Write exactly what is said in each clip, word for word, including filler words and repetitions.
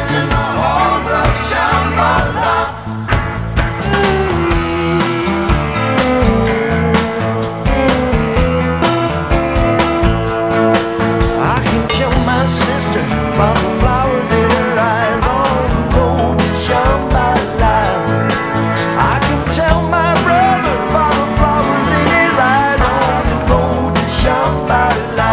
in the halls of Shambhala. I can tell my sister about the flowers in her eyes on the road to Shambhala. I can tell my brother about the flowers in his eyes on the road to Shambhala.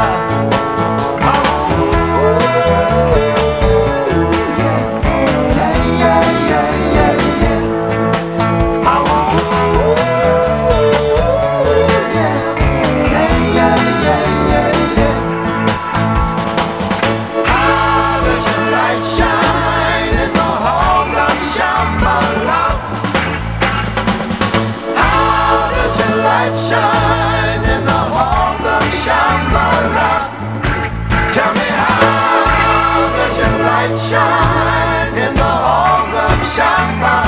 Shine in the halls of Shambhala. Tell me, how does your light shine in the halls of Shambhala?